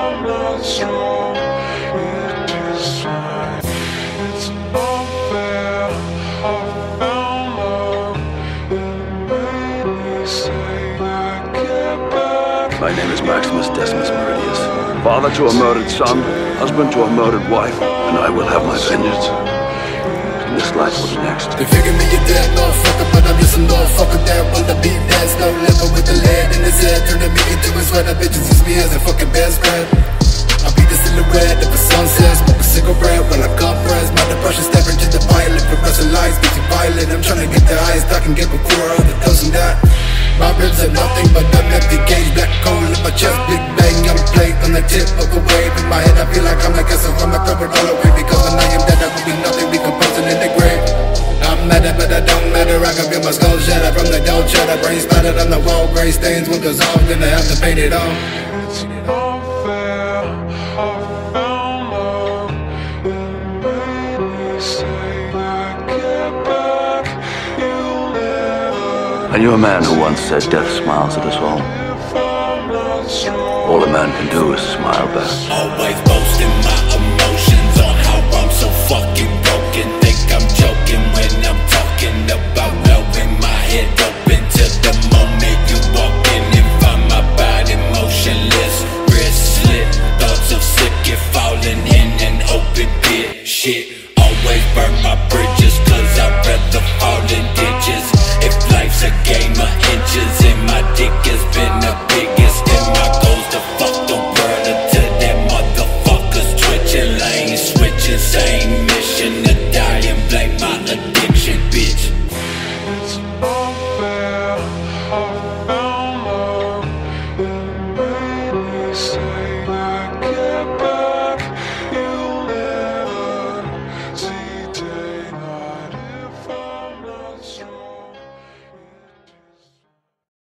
I'm not strong, it is fine. It's unfair, I found love. It made me say I get back. My name is Maximus Decimus Meridius, father to a murdered son, husband to a murdered wife, and I will have my vengeance. In this life or the next. They figure me a dead motherfucker, but I'm just a motherfucker that wanna be dead. No living with the lead in his head, turning me into his sweater. Bitches use me as a fucking best friend. I'll be the silhouette of a sunset, smoke a cigarette while I compress. My depression step into the pilot, progressive lights, get too violent. I'm trying to get the highest I can get before all the doesn't die. My ribs are nothing but an empty cage, black coal in my chest, big bang, young plate on the tip of a wave. In my head I feel like I'm like so I'ma throw it all away. Because when I am dead I will be nothing, decomposing in the grave. I'm mad but I don't matter, I can feel my skull shattered from the dough cheddar. Brain splattered on the wall, gray stains will dissolve, then I have to paint it on. It's unfair, I found love. It made me say I get back. You'll never. I knew a man who once said death smiles at us all. If I'm not strong, All a man can do is smile back. Always boasting my emotions on how I'm so fucking broken. Think I'm joking.